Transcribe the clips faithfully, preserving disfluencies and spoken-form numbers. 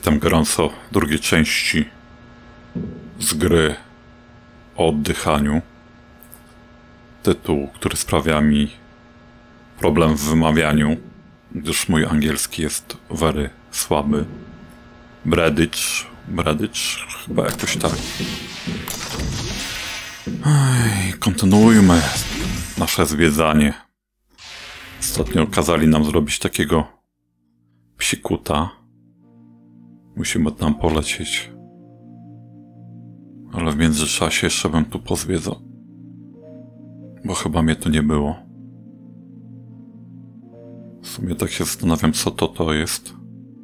Witam gorąco w drugiej części z gry o oddychaniu. Tytuł, który sprawia mi problem w wymawianiu, gdyż mój angielski jest very słaby. Bredicz, Bredicz, chyba jakoś tak. Ej, kontynuujmy nasze zwiedzanie. Ostatnio kazali nam zrobić takiego psikuta. Musimy tam polecieć. Ale w międzyczasie jeszcze bym tu pozwiedzał. Bo chyba mnie tu nie było. W sumie tak się zastanawiam, co to to jest.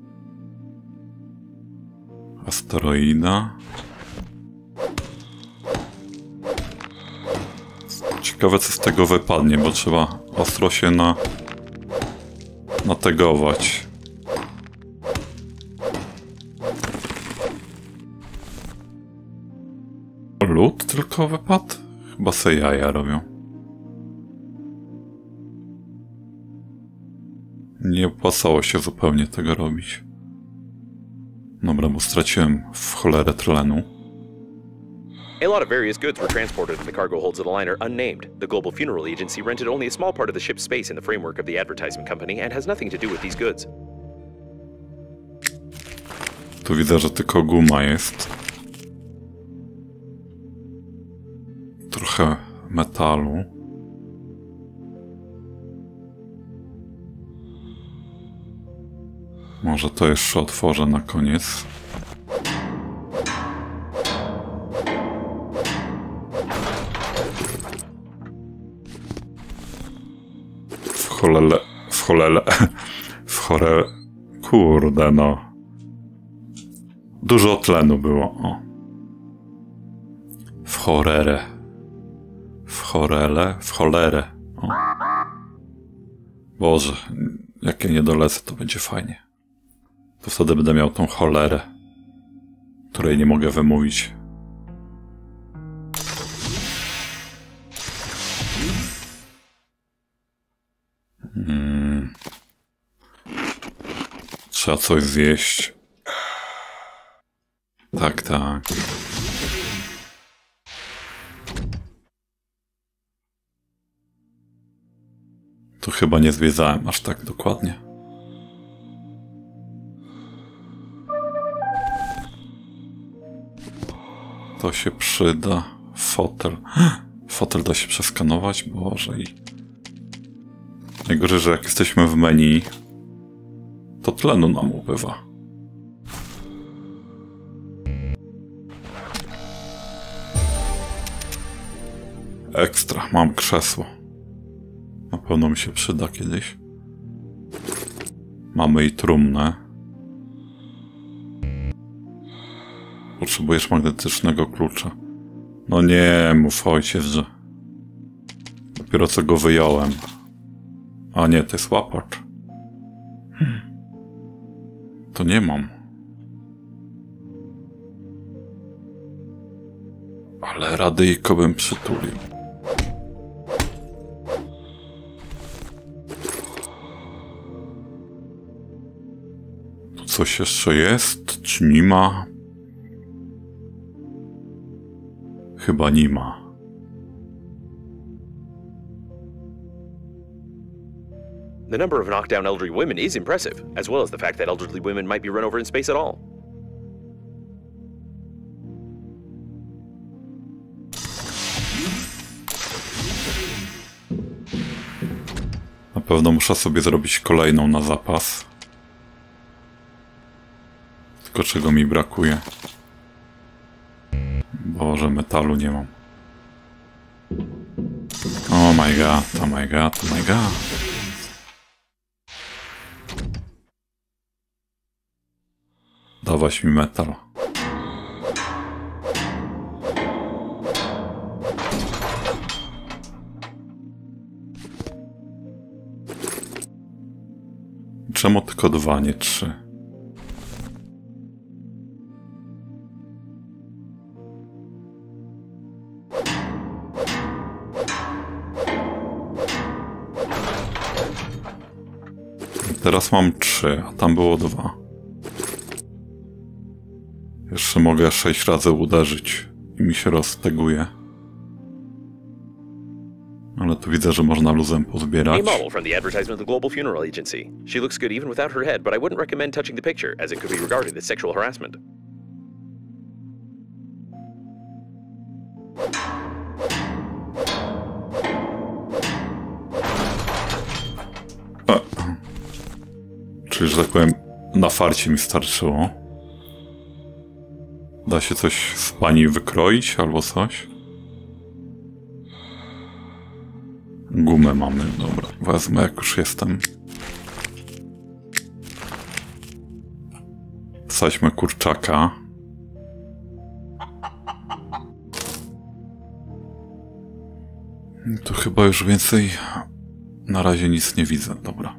Asteroida. Ciekawe, co z tego wypadnie, bo trzeba ostro się na... nategować. Lód tylko wypadł? Chyba se jaja robią. Nie opłacało się zupełnie tego robić. Dobra, bo straciłem w cholerę tlenu. A lot of various goods were transported from the cargo holds of the liner unnamed. The Global Funeral Agency rented only a small part of the ship's space in the framework of the advertising company and has nothing to do with these goods. Tu widzę, że tylko guma jest. Trochę metalu. Może to jeszcze otworzę na koniec. W cholele... W cholele... W chore... Kurde no. Dużo tlenu było, o. W cholerę. W chorele, w cholerę. O. Boże, jak ja nie dolecę, to będzie fajnie. To wtedy będę miał tą cholerę, której nie mogę wymówić. Hmm. Trzeba coś zjeść. Tak, tak. Tu chyba nie zwiedzałem aż tak dokładnie. To się przyda. Fotel. Fotel da się przeskanować? Boże. I... najgorzej, że jak jesteśmy w menu, to tlenu nam ubywa. Ekstra. Mam krzesło. Na pewno mi się przyda kiedyś. Mamy i trumnę. Potrzebujesz magnetycznego klucza. No nie mów, ojciec, że... dopiero co go wyjąłem. A nie, to jest łapacz. Hmm. To nie mam. Ale radyjko bym przytulił. Tu coś jeszcze jest? Czy nie ma? Chyba nie ma. The number of knocked down elderly women is impressive, as well as the fact that elderly women might be run over in space at all. Na pewno muszę sobie zrobić kolejną na zapas. Tylko czego mi brakuje? Boże, metalu nie mam. Oh my god, oh my god, oh my god. Dawać mi metal. Czemu tylko dwa, nie trzy? Teraz mam trzy, a tam było dwa. Jeszcze mogę sześć razy uderzyć i mi się rozteguje. Ale tu widzę, że można luzem pozbierać. A model from the advertisement of the Global Funeral Agency. She looks good even without her head, but I wouldn't recommend touching the picture, as it could be regarded as sexual harassment. A. Czyli, że tak powiem, na farcie mi starczyło. Da się coś z pani wykroić albo coś? Gumę mamy, dobra. Wezmę, jak już jestem. Wsadźmy kurczaka. Tu chyba już więcej na razie nic nie widzę, dobra.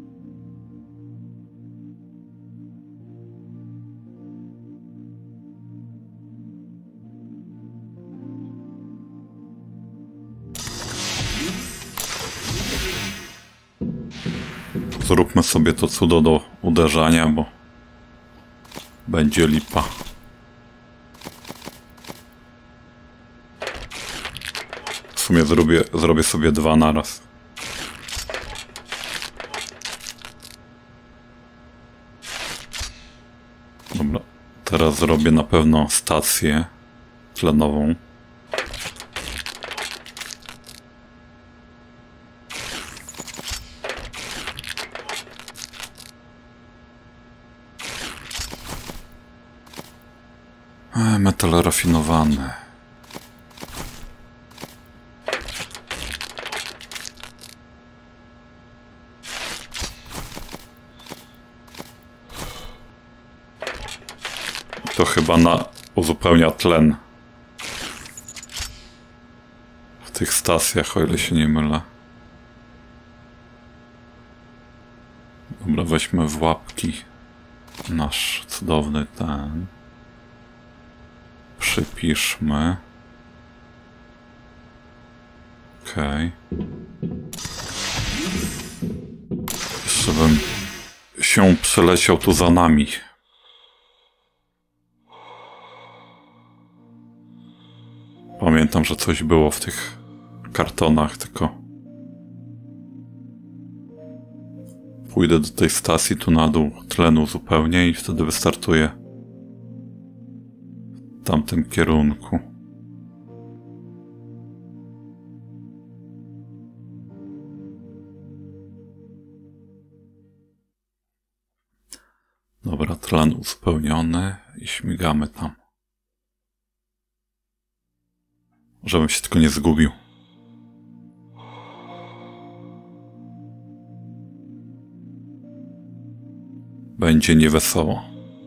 Zróbmy sobie to cudo do uderzania, bo będzie lipa. W sumie zrobię, zrobię sobie dwa naraz. Dobra, teraz zrobię na pewno stację tlenową. Metal rafinowany. To chyba na uzupełnia tlen w tych stacjach, o ile się nie mylę. Dobra, weźmy w łapki nasz cudowny ten. Przypiszmy. Okej. Okay. Jeszcze bym się przeleciał tu za nami. Pamiętam, że coś było w tych kartonach, tylko pójdę do tej stacji tu na dół tlenu zupełnie i wtedy wystartuję w tamtym kierunku. Dobra, tlen uzupełniony i śmigamy tam. Żebym się tylko nie zgubił. Będzie niewesoło.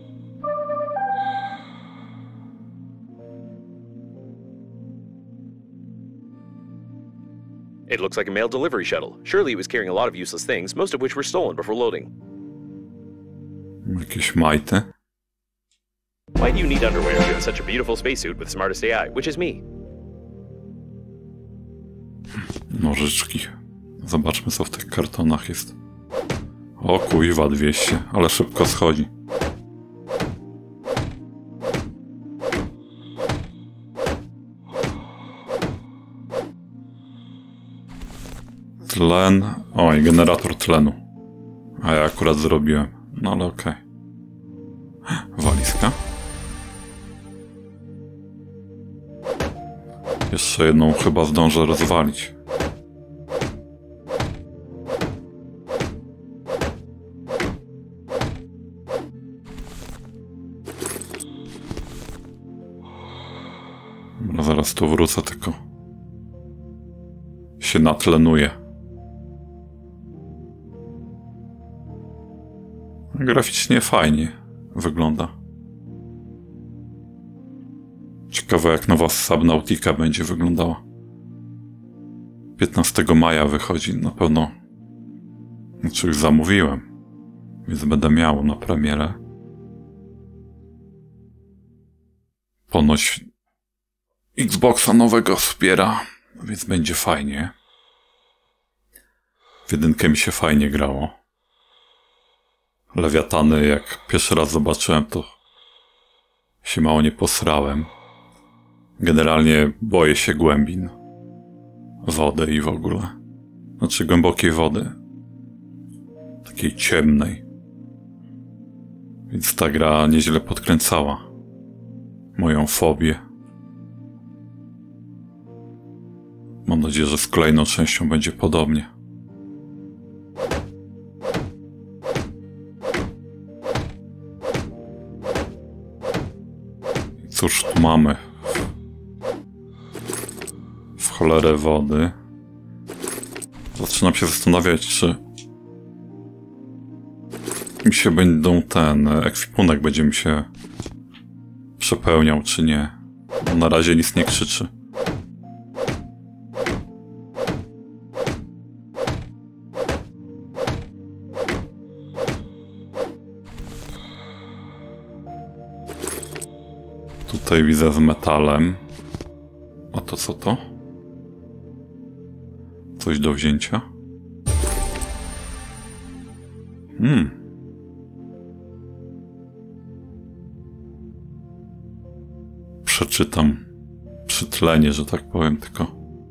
It looks like a mail delivery shuttle. Surely it was carrying a lot of useless things, most of which were stolen before loading. Jakieś majty. Why do you need underwear if you have such a beautiful spacesuit with smartest A I, which is me? Nożyczki. Zobaczmy, co w tych kartonach jest. O kuźwa, dwieście, ale szybko schodzi. Tlen. Oj, generator tlenu. A ja akurat zrobiłem. No ale okej. Okay. Walizka. Jeszcze jedną chyba zdążę rozwalić. Dobra, zaraz tu wrócę, tylko się natlenuję. Graficznie fajnie wygląda. Ciekawe, jak nowa Subnautica będzie wyglądała. piętnastego maja wychodzi, na pewno. Znaczy już zamówiłem, więc będę miał na premierę. Ponoć Xboxa nowego wspiera, więc będzie fajnie. W jedynkę mi się fajnie grało. Lewiatany, jak pierwszy raz zobaczyłem, to się mało nie posrałem. Generalnie boję się głębin. Wody i w ogóle. Znaczy głębokiej wody. Takiej ciemnej. Więc ta gra nieźle podkręcała moją fobię. Mam nadzieję, że z kolejną częścią będzie podobnie. I cóż tu mamy? W cholerę wody. Zaczynam się zastanawiać, czy mi się będą ten ekwipunek będzie mi się przepełniał, czy nie. Bo na razie nic nie krzyczy. Tutaj widzę z metalem. A to co to? Coś do wzięcia? Hmm. Przeczytam przytlenie, że tak powiem, tylko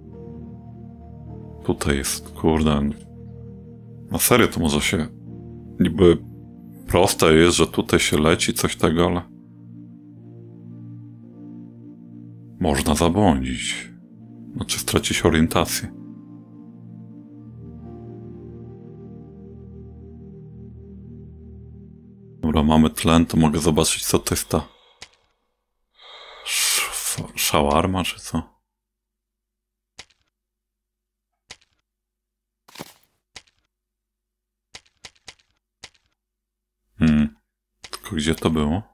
tutaj jest, kurde, na serio to może się niby proste jest, że tutaj się leci coś tego, ale można zabłądzić, znaczy stracić orientację. Dobra, mamy tlen, to mogę zobaczyć, co to jest ta sz szawarma, czy co? Hmm, tylko gdzie to było?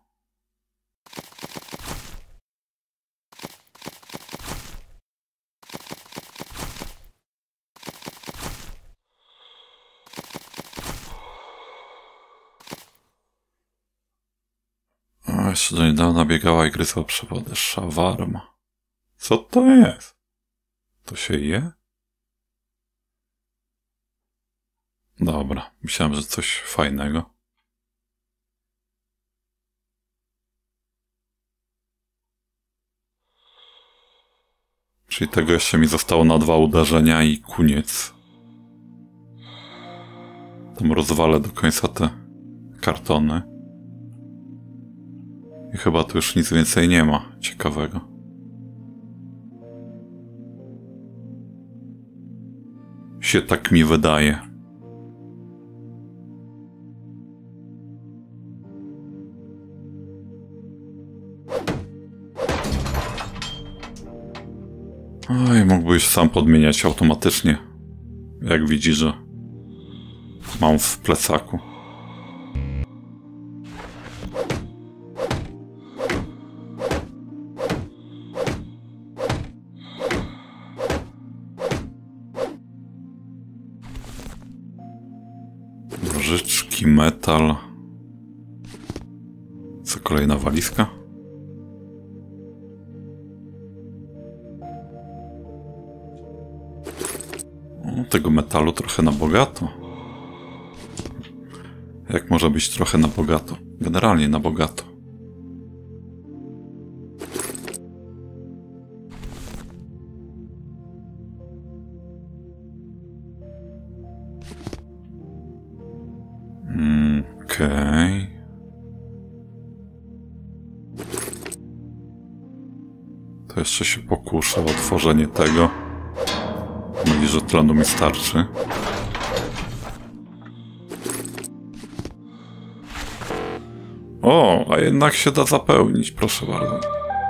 A jeszcze do niedawna biegała i gryzła przewody. Szawarma. Co to jest? To się je? Dobra, myślałem, że coś fajnego. Czyli tego jeszcze mi zostało na dwa uderzenia i koniec. Tam rozwalę do końca te kartony. I chyba tu już nic więcej nie ma ciekawego. Się tak mi wydaje. Oj, mógłbyś sam podmieniać automatycznie. Jak widzi, że mam w plecaku. Nożyczki, metal. Co, kolejna walizka? O, tego metalu trochę na bogato. Jak może być trochę na bogato? Generalnie na bogato. Mm, okej. Okay. To jeszcze się pokuszę o otworzenie tego. Mówi, że tlenu mi starczy. O, a jednak się da zapełnić, proszę bardzo.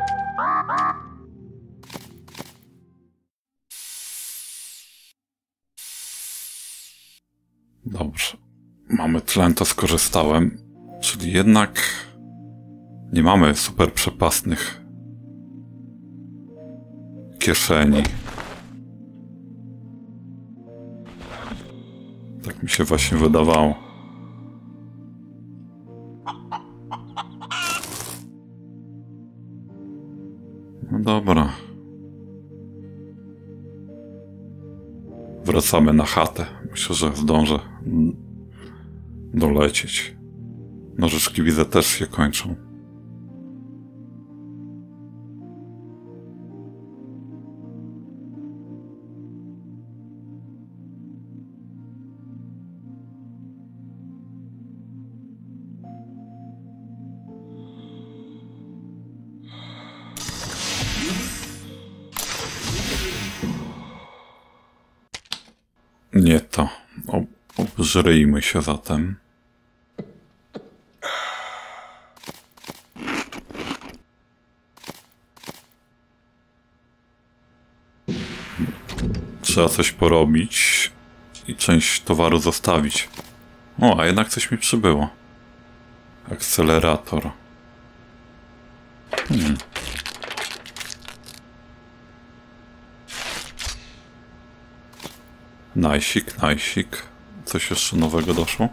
Dobrze. Mamy tlen, to skorzystałem. Czyli jednak nie mamy super przepastnych kieszeni. Tak mi się właśnie wydawało. No dobra. Wracamy na chatę. Myślę, że zdążę dolecieć. Nożyczki widzę też się kończą. Nie to. Ob obżryjmy się zatem. Trzeba coś porobić i część towaru zostawić. O, a jednak coś mi przybyło. Akcelerator. Hmm. Najsik, najsik. Coś jeszcze nowego doszło?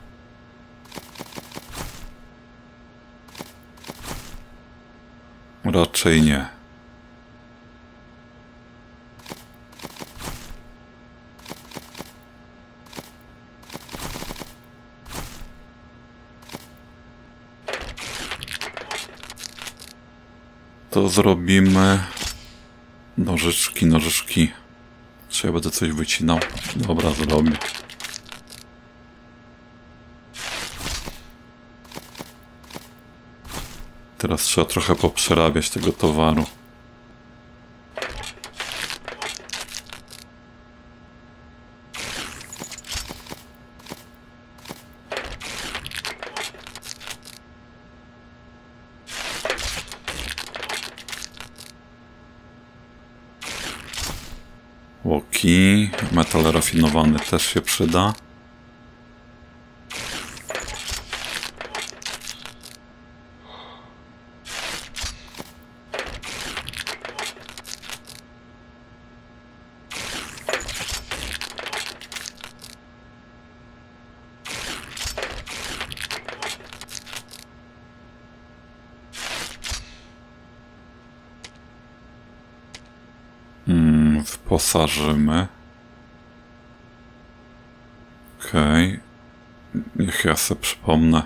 Raczej nie. To zrobimy nożyczki, nożyczki. Czy ja będę coś wycinał? Dobra, zrobię. Teraz trzeba trochę poprzerabiać tego towaru. Łoki, metal rafinowany też się przyda. Hmm, wyposażymy. Okej. Okay. Niech ja sobie przypomnę,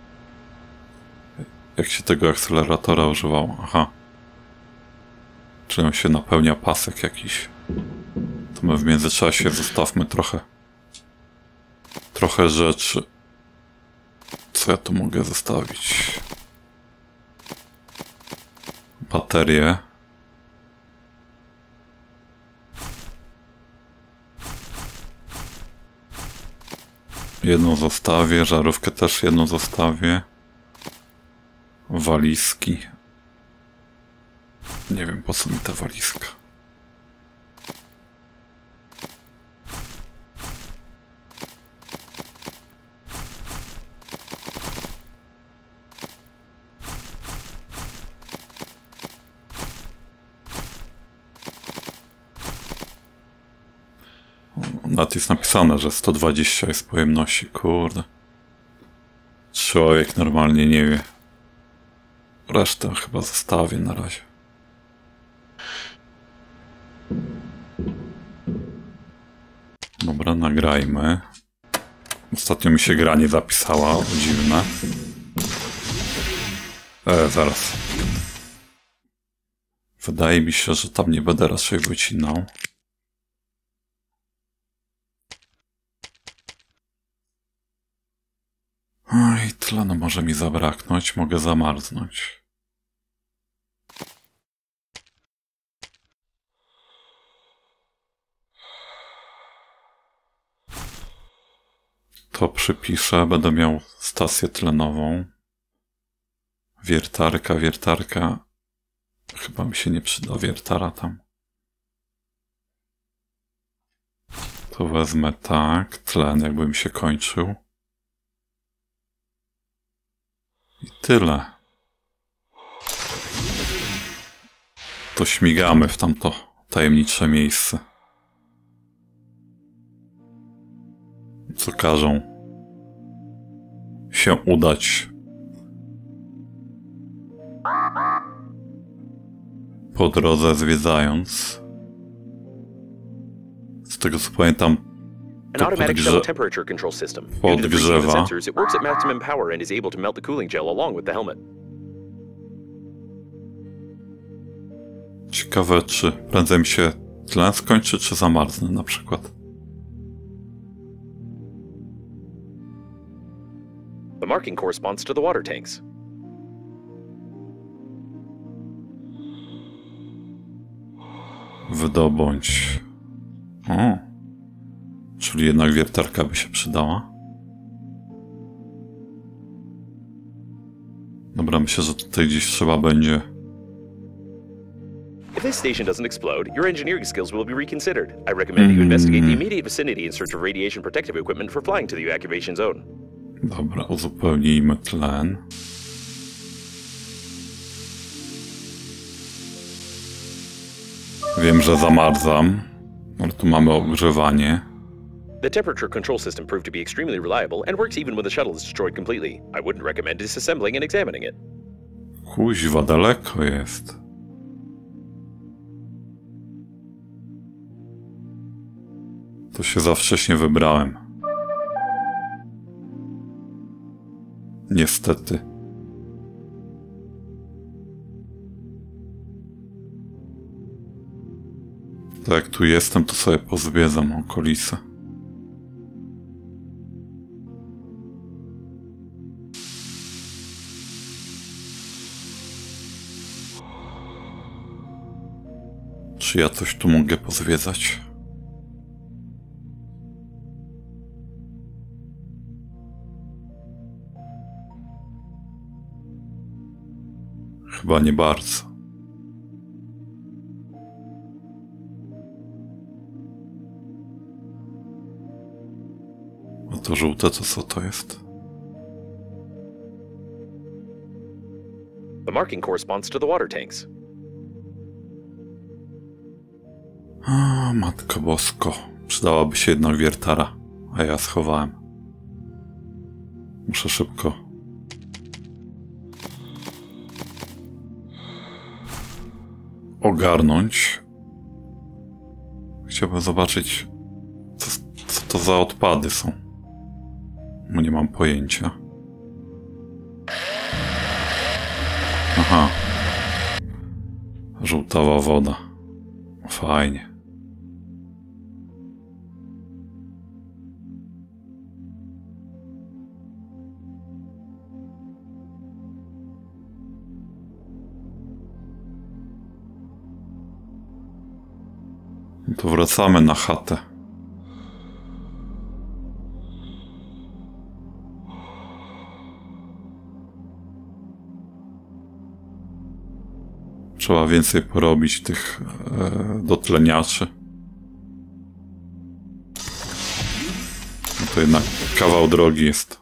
jak się tego akceleratora używało. Aha. Czy on się napełnia pasek jakiś. To my w międzyczasie zostawmy trochę trochę rzeczy. Co ja tu mogę zostawić? Baterie. Jedną zostawię, żarówkę też jedną zostawię. Walizki. Nie wiem, po co mi ta walizka. Nawet jest napisane, że sto dwadzieścia jest pojemności. Kurde. Człowiek normalnie nie wie. Resztę chyba zostawię na razie. Dobra, nagrajmy. Ostatnio mi się gra nie zapisała. Dziwne. E, zaraz. Wydaje mi się, że tam nie będę raczej wycinał. Oj, tlenu może mi zabraknąć, mogę zamarznąć. To przypiszę, będę miał stację tlenową. Wiertarka, wiertarka. Chyba mi się nie przyda wiertara tam. To wezmę tak, tlen jakby mi się kończył. I tyle. To śmigamy w tamto tajemnicze miejsce. Co każą się udać. Po drodze zwiedzając. Z tego co pamiętam, An automatic shell temperature control system. Due to the freezing of the sensors, it works at maximum power and is able to melt the cooling gel along with the helmet. Ciekawe, czy prędzej mi się tlen skończy, czy zamarznę na przykład. The marking corresponds to the water tanks. Wydobądź. O. Czyli jednak wiertarka by się przydała. Dobra, myślę, że tutaj gdzieś trzeba będzie... If this station doesn't explode, your engineering skills will be reconsidered. I recommend that you investigate the immediate vicinity in search of radiation protective equipment for flying to the evacuation zone. Dobra, uzupełnijmy tlen. Wiem, że zamarzam, ale tu mamy ogrzewanie. The temperature control system proved to be extremely reliable and works even when the shuttle is destroyed completely. I wouldn't recommend disassembling and examining it. Kuźwa, daleko jest. To się za wcześnie wybrałem. Niestety. To jak tu jestem, to sobie pozwiedzam okolice. Czy ja coś tu mogę pozwiedzać? Chyba nie bardzo. A to żółte, to co to jest? The marking corresponds to the water tanks. A, Matko Bosko. Przydałaby się jednak wiertara, a ja schowałem. Muszę szybko. Ogarnąć. Chciałbym zobaczyć, co, co to za odpady są. Bo nie mam pojęcia. Aha. Żółtawa woda. Fajnie. To wracamy na chatę. Trzeba więcej porobić tych e, dotleniaczy. No to jednak kawał drogi jest.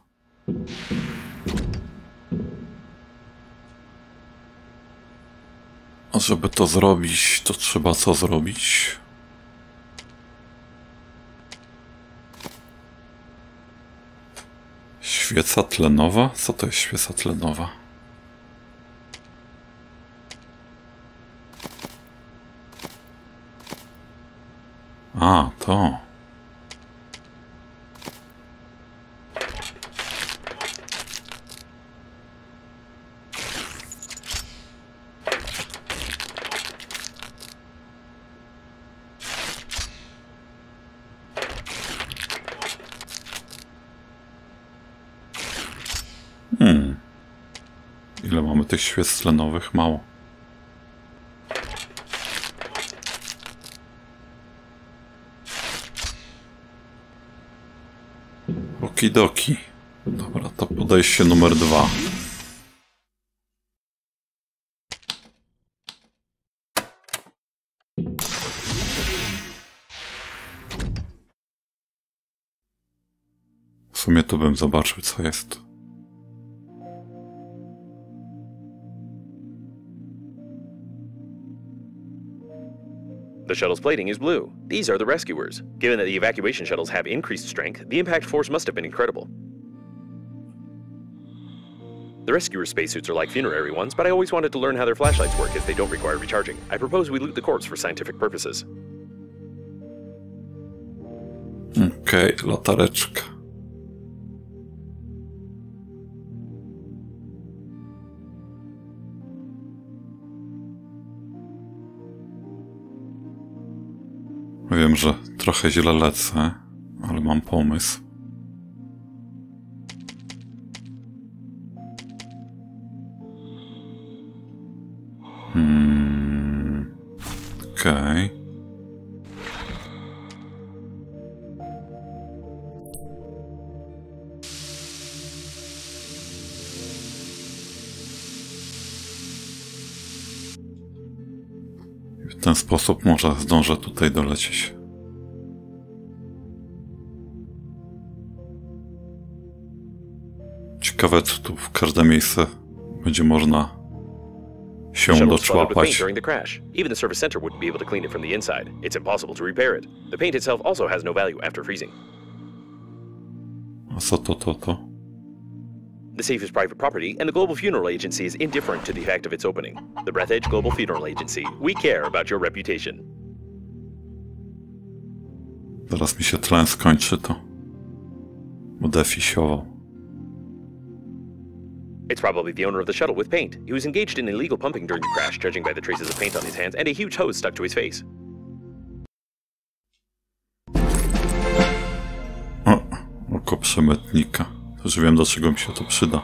A żeby to zrobić, to trzeba co zrobić? Świeca tlenowa? Co to jest świeca tlenowa? A, to. Hmm. Ile mamy tych świec tlenowych? Mało. Okidoki. Dobra, to podejście numer dwa. W sumie to bym zobaczył, co jest. The shuttle's plating is blue. These are the rescuers. Given that the evacuation shuttles have increased strength, the impact force must have been incredible. The rescuer spacesuits are like funerary ones, but I always wanted to learn how their flashlights work as they don't require recharging. I propose we loot the corpse for scientific purposes. Okej, okay, latareczka. Wiem, że trochę źle lecę, ale mam pomysł. Hmm. Okej. Okay. ten sposób może zdążę tutaj dolecieć. Ciekawe, czy tu w każde miejsce będzie można się doczłapać. During the crash. Even the service center wouldn't be able to clean it from the inside. It's impossible to repair it. The paint itself also has no value after freezing. A co to, to, to? The safe is private property, and the Global Funeral Agency is indifferent to the fact of its opening. The Breath Edge Global Funeral Agency. We care about your reputation. Zaraz mi się tlen skończy, to będę fisiował. It's probably the owner of the shuttle with paint. He was engaged in illegal pumping during the crash, judging by the traces of paint on his hands and a huge hose stuck to his face. O, oko przemytnika. Już wiem, do czego mi się to przyda.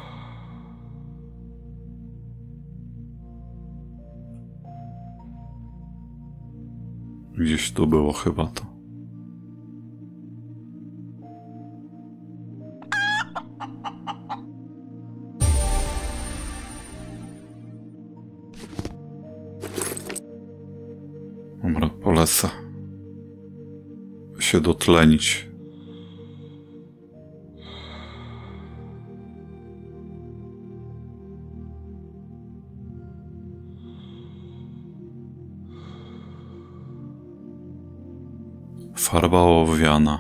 Gdzieś tu było chyba to. Dobra, polecę się dotlenić. Farba ołowiana.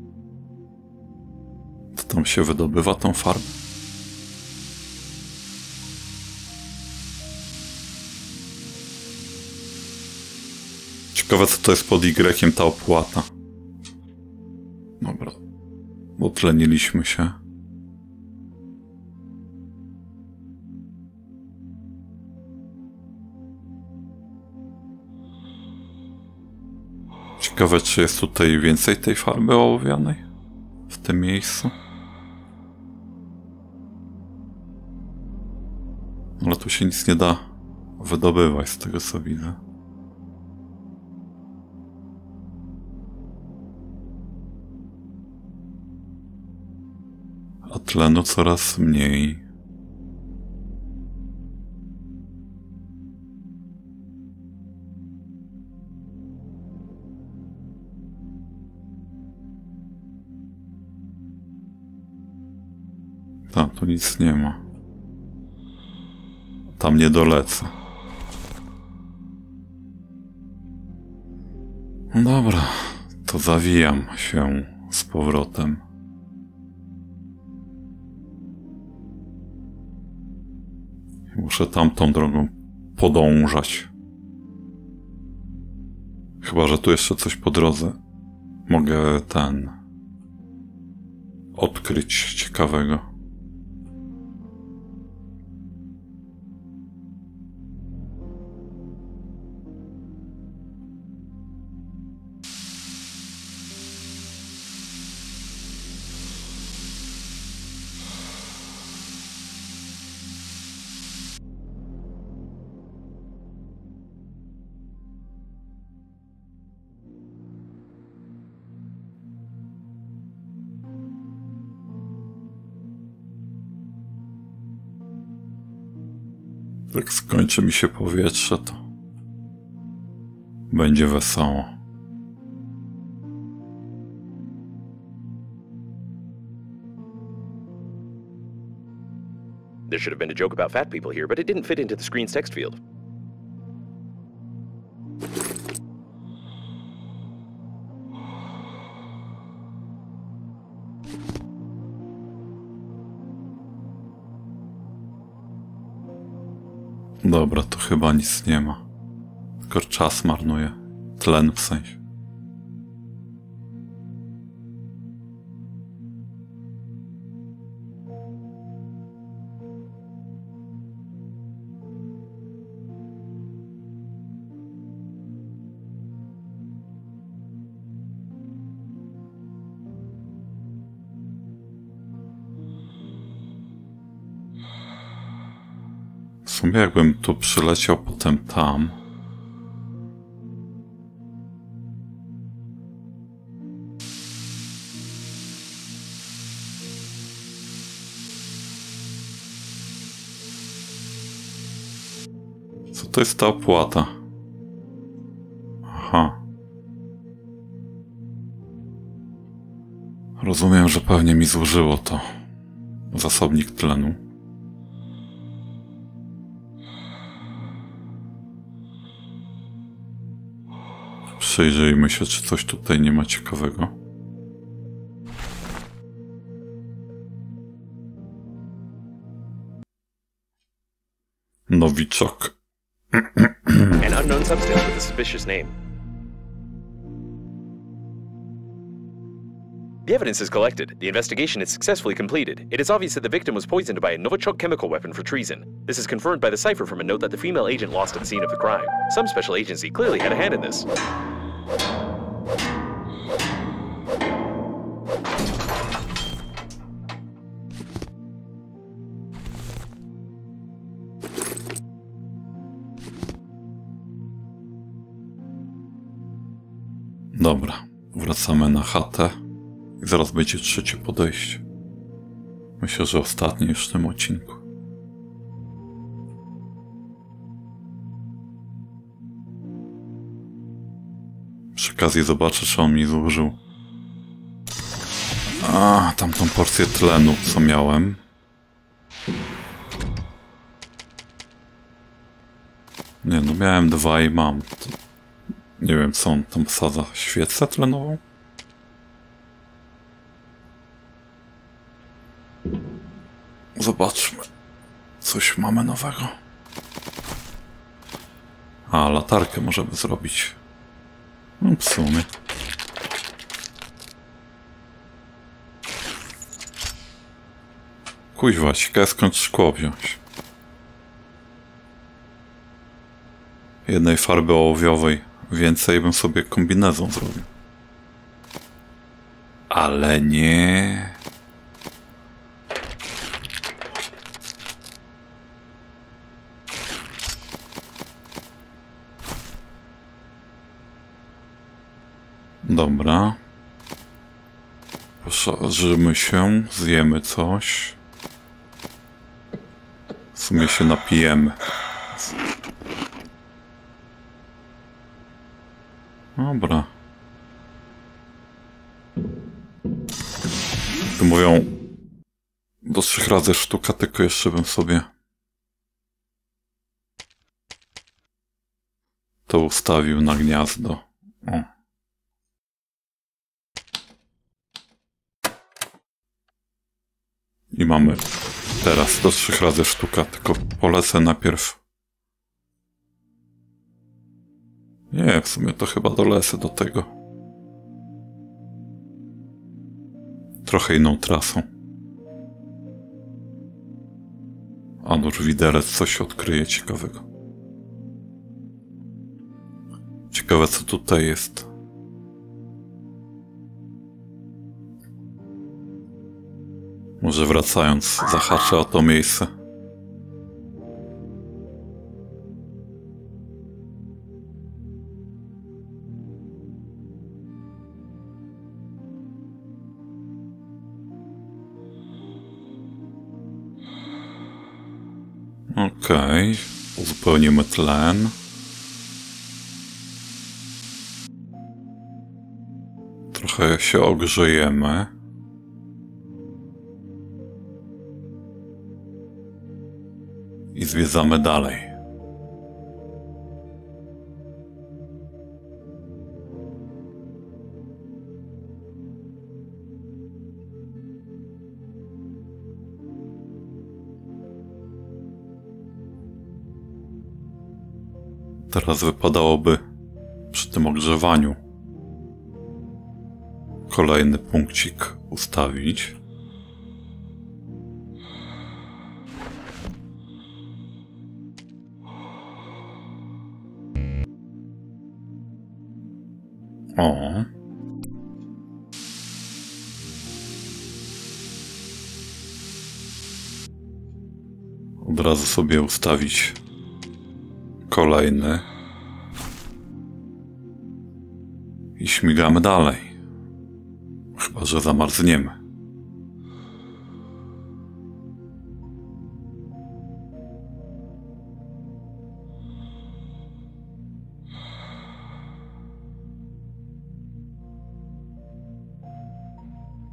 To tam się wydobywa tą farbę? Ciekawe, co to jest pod Y ta opłata. Dobra. Odtleniliśmy się. Ciekawe, czy jest tutaj więcej tej farby ołowianej w tym miejscu. Ale tu się nic nie da wydobywać z tego, co widzę. A tlenu coraz mniej. Tam tu nic nie ma. Tam nie dolecę. Dobra, to zawijam się z powrotem. Muszę tamtą drogą podążać. Chyba że tu jeszcze coś po drodze mogę ten odkryć ciekawego. Jak skończy mi się powietrze, to będzie wesoło. There should have been a joke about fat people here, but it didn't fit into the screen's text field. Dobra, to chyba nic nie ma. Tylko czas marnuje. Tlen w sensie. W sumie jakbym tu przyleciał potem tam. Co to jest ta opłata? Rozumiem, że pewnie mi zużyło to zasobnik tlenu. Przyjrzyjmy się, czy coś tutaj nie ma ciekawego. Nowiczok. An unknown substance with a suspicious name. The evidence is collected. The investigation is successfully completed. It is obvious that the victim was poisoned by a Novichok chemical weapon for treason. This is confirmed by the cipher from a note that the female agent lost at the scene of the crime. Some special agency clearly had a hand in this. Dobra, wracamy na chatę i zaraz będzie trzecie podejście. Myślę, że ostatnie już w tym odcinku. Przy okazji zobaczę, czy on mi zużył A, tamtą porcję tlenu, co miałem. Nie, no miałem dwa i mam. Nie wiem, co on tam wsadza. Świecę tlenową? Zobaczmy. Coś mamy nowego. A, latarkę możemy zrobić. No w sumie. Kuźwa, ciekawe skąd szkło wziąć. Jednej farby ołowiowej więcej bym sobie kombinezon zrobił. Ale nie. Dobra. Poszerzymy się, zjemy coś. W sumie się napijemy. Dobra. Tu mówią do trzech razy sztuka, tylko jeszcze bym sobie to ustawił na gniazdo. O. I mamy teraz do trzech razy sztuka, tylko polecę najpierw. Nie, w sumie to chyba dolecę do tego. Trochę inną trasą. A nuż widelec coś odkryje ciekawego. Ciekawe, co tutaj jest. Może wracając, zahaczę o to miejsce. Okej, okay. Uzupełnimy tlen. Trochę się ogrzejemy. I zwiedzamy dalej. Teraz wypadałoby przy tym ogrzewaniu kolejny punkcik ustawić. O. Od razu sobie ustawić kolejny. I śmigamy dalej. Chyba że zamarzniemy.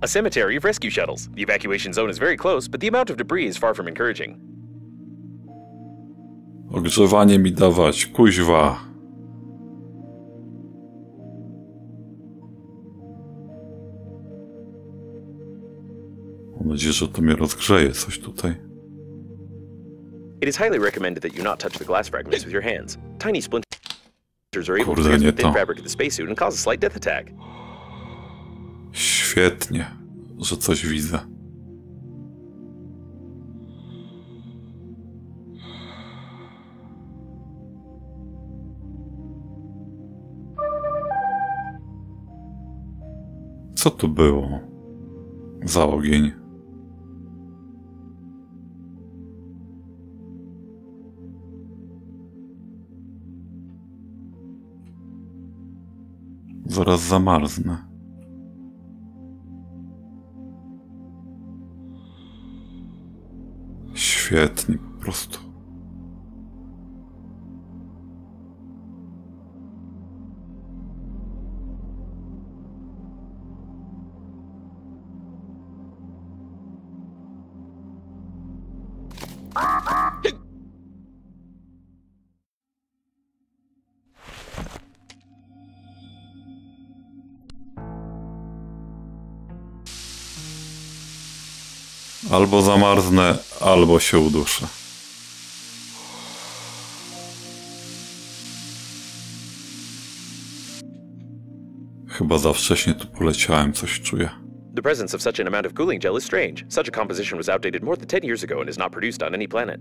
A cemetery of rescue shuttles. The evacuation zone is very close, but the amount of debris is far from encouraging. Ogrzewanie mi dawać, kuźwa. Mam nadzieję, że to mnie rozgrzeje coś tutaj. It is highly recommended that you not touch the glass fragments with your hands. Tiny splinters are able to Kurde, pierce nie the thin to. fabric of the spacesuit and cause a slight death attack. Świetnie, że coś widzę. Co tu było za ogień? Zaraz zamarznę. Świetnie, po prostu. Albo zamarznę, albo się uduszę. Chyba za wcześnie tu poleciałem, coś czuję. The presence of such an amount of cooling gel is strange. Such a composition was outdated more than ten years ago and is not produced on any planet.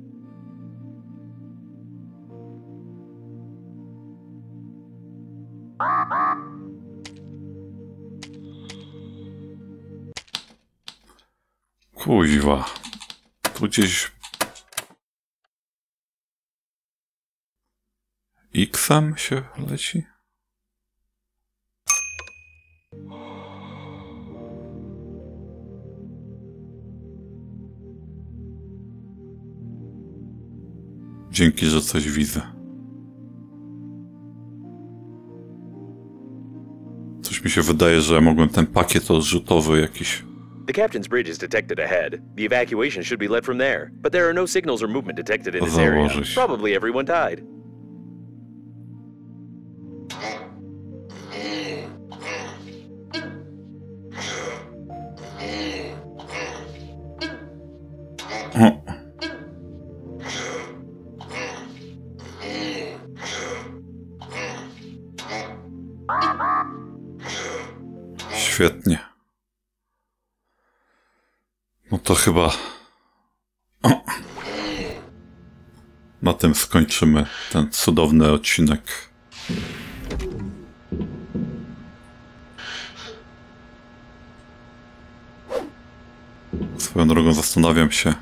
Kuźwa. Tu gdzieś... X-em się leci? Dzięki, że coś widzę. Coś mi się wydaje, że mogłem ten pakiet odrzutowy jakiś... The captain's bridge is detected ahead. The evacuation should be led from there, but there are no signals or movement detected in this area. Założyć. Probably everyone died. O. Świetnie. No to chyba... O. Na tym skończymy ten cudowny odcinek. Swoją drogą zastanawiam się...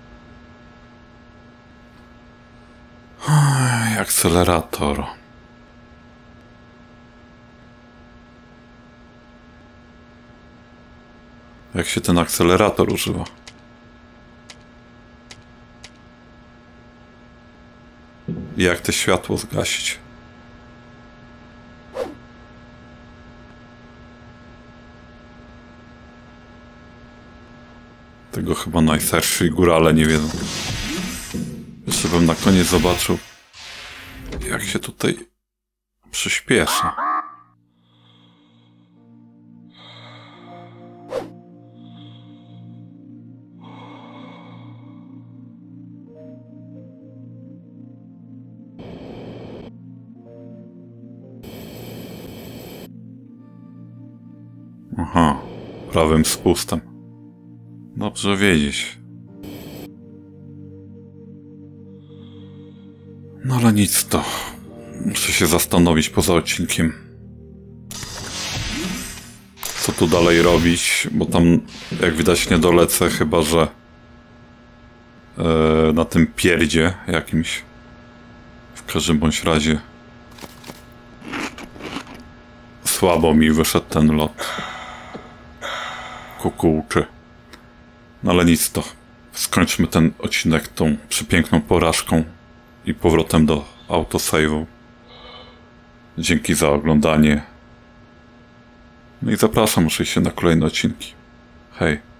Oj, akcelerator. Jak się ten akcelerator używa? I jak te światło zgasić? Tego chyba najstarsi górale nie wiedzą. Jeszcze bym na koniec zobaczył, jak się tutaj przyspiesza. Aha, prawym spustem. Dobrze wiedzieć. No ale nic to. Muszę się zastanowić poza odcinkiem. Co tu dalej robić, bo tam jak widać nie dolecę, chyba że yy, na tym pierdzie jakimś. W każdym bądź razie słabo mi wyszedł ten lot. Kukułczy. No ale nic to. Skończmy ten odcinek tą przepiękną porażką i powrotem do autosave'u. Dzięki za oglądanie. No i zapraszam oczywiście na kolejne odcinki. Hej.